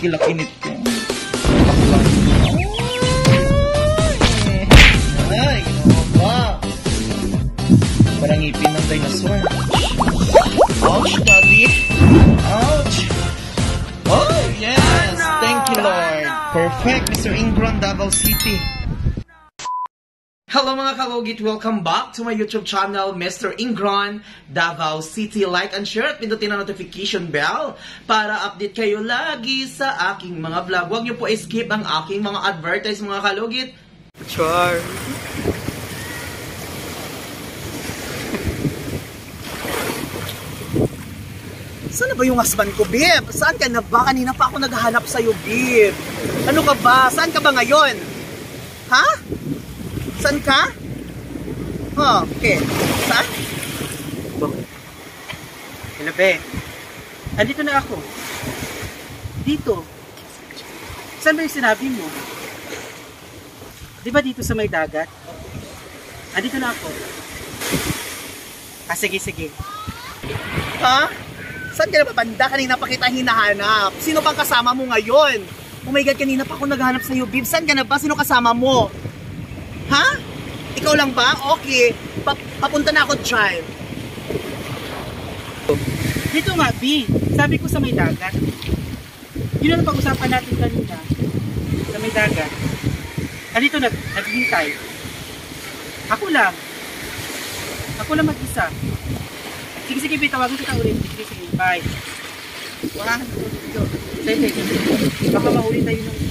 laki-laki nito. Ay, ba? Parang ngipin ng dinosaur. Ouch, daddy. Ouch. Oh, yes. Thank you, Lord. Perfect, Mr. Ingron, Davao City. Hello mga kalugit, welcome back to my YouTube channel, Mr. Ingron, Davao City. Like and share at pindutin ang notification bell para update kayo lagi sa aking mga vlog. Huwag niyo po skip ang aking mga advertise mga kalugit. Char. Saan na ba yung husband ko, babe? Saan ka na ba? Kanina pa ako naghahanap sa'yo, babe. Ano ka ba? Saan ka ba ngayon? Ha? Saan ka? Oh, okay. Saan? Hello, be. Andito na ako. Dito. Saan ba yung sinabi mo? Di ba dito sa may dagat? Andito na ako. Ah, sige, sige. Ha? Saan ka na ba banda? Kanina pa kita hinahanap. Sino bang kasama mo ngayon? Oh my God, kanina pa ako naghahanap sa'yo, babe. Saan ka na ba? Sino kasama mo? Ha? Ikaw lang ba? Okay. Papunta na ako, child. Dito nga, B. Sabi ko sa may dagat. Yun ang pag-usapan natin kanina. Sa may dagat. Dito naghihintay. Ako lang. Ako lang mag-isa. Sige, sige, B. Tawagan kita ulit. Sige, sige. Bye. Wala. Sige, sige. Baka mahuli tayo ng...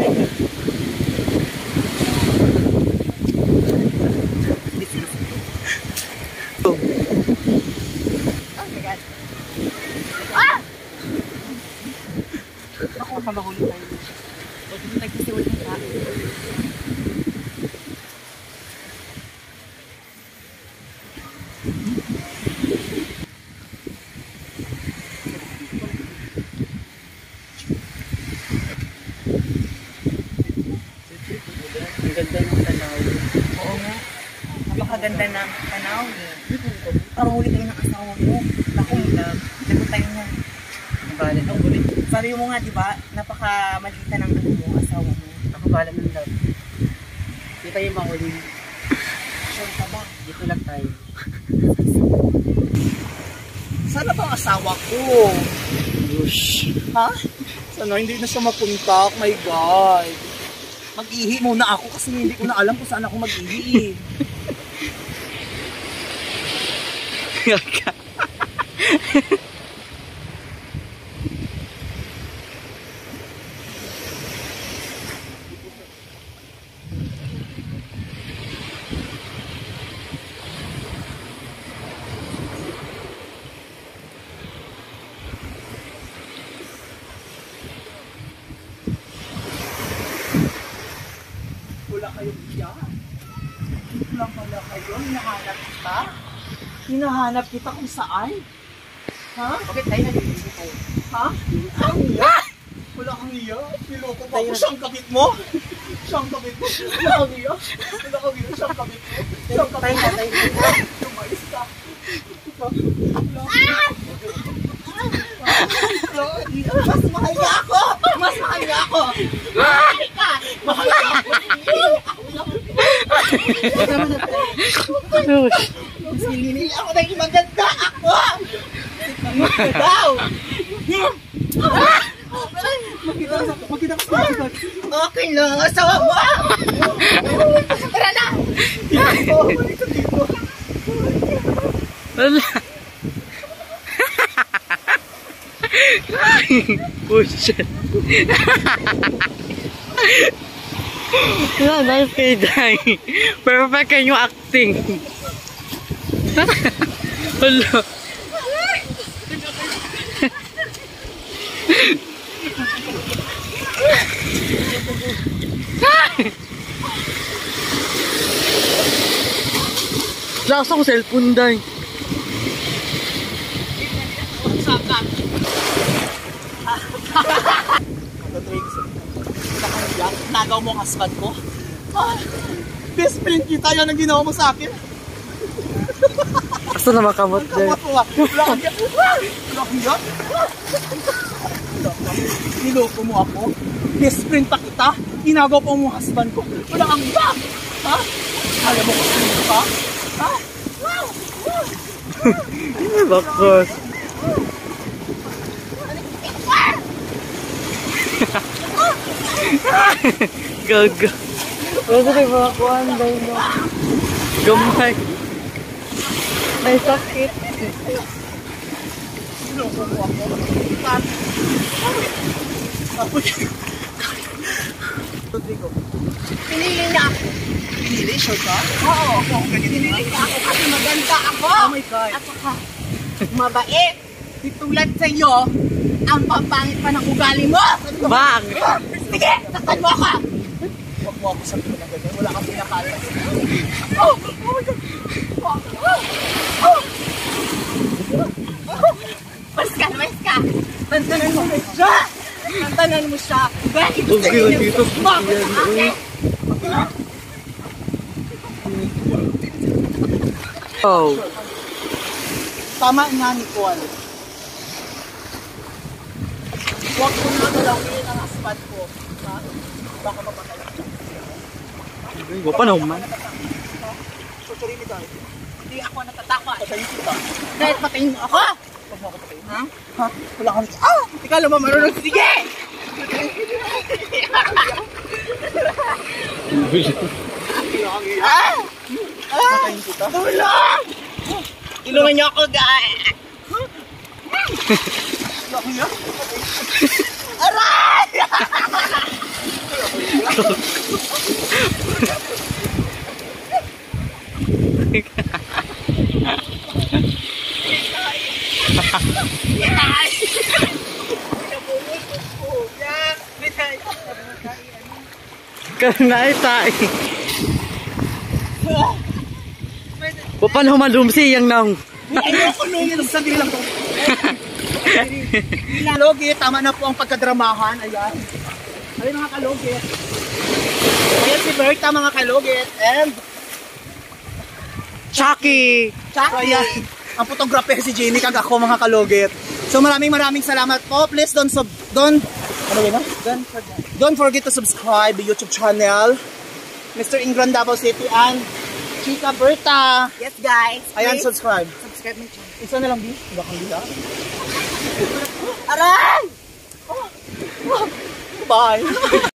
Baka mahuli tayo. O, dito nagkisiwal ng tao. Ang ganda ng tanaw. Oo nga. Napakaganda ng tanaw. Parang huli tayo ng asawa mo. Naku, lagot tayo mo. Nabalan ang ulit. Sabi mo nga, diba, napakamalita ng mo, asawa mo. Nakabalan ng love. Di tayo mahuli. Sure ka ba? Dito lang tayo. Sana ba ang asawa ko? Yush. Ha? Sana hindi na siya mapunta. Oh my God. Mag-ihi muna ako kasi hindi ko na alam kung saan ako mag-ihi. Wala kayong iyan. Wala pala kayo. Hinahanap kita. Hinahanap kita kung saan. Ha? Okay, tayo na dito tayo. Ha? Ang iya? Wala kang iya. Niloko pa ako. Siyang kabit mo. Siyang kabit mo. Wala kang iya. Wala kang iya. Siyang kabit mo. Siyang kabit mo. Tayo na. Lumayos ka. Mas mahal niya ako. Mas mahal niya ako. Mahal niya ako. Mas nilili ako na yung maganda ako. Daw. Makita ko sa likod. Okay lang. Asawa mo. Tara na. Wala. Push. Nice kay Day. Perfect yung acting. Hello. Lasa ko cellphone, Day. Nagaw mo ang husband ko. Best friend kita, yan ang ginawa mo sa akin. Asa na makamot din? Wala kang yak. Wala kang yak. Niloko mo ako. Best friend pa kita. Inagaw pa mo husband ko. Wala kang yak. Ha? Alam mo kung sino ka? Ha? Wow! Bakos. Gaga. Pwede rin mga kuhan dahil no. Gamay. May sakit. Niloko mo ako. Tapos, Rodrigo, Pinili niya ako. pinili, sure ka? Oo. Pinili niya ako kasi maganda ako. Oh my God. At saka, mabait. Di tulad sa iyo, ang papangit pa ng ugali mo. Bang! Sige, saktan mo ako. Huwag mo ako sabihin na ganyan. Wala kang pinakala. Oh, oh my God. Oh. Mas ka. Tantanan mo siya. Tantanan mo siya. Dahil ito sa inyo. dito. Bakit sa akin? Oh. Tama nga ni Kuan. Huwag ko na galawin ang husband ko. Ha? Baka mapatay ka. Wapa na man. Tutuloy ni Dahil. Hindi ako natatakot. Patayin kita. Dahil patayin mo ako. Huwag mo ako patayin. Ha? Ha? Wala kang... Ah! Ikaw lang ba marunong? Sige! Patayin kita. Tulong! Tulungan niyo ako, guys. Wala kang yan. Aray! Kanay tayo. Wapa na humalumsi yung nang. Ayoko nung sabi lang to. Kalogi, tama na po ang pagkadramahan. Ayan. Ayan mga kalogit. Ayan si Berta mga kalogit. And Chucky! so, ayan. Ang photographer si Jenny kag ako mga kalogit. So maraming salamat po. Please don't forget to subscribe the YouTube channel. Mr. Ingran Davao City and Chica Berta. Yes, guys. Ayan, Please subscribe. subscribe my channel. Isa na lang, B. Bakang bila. Aray! Bye.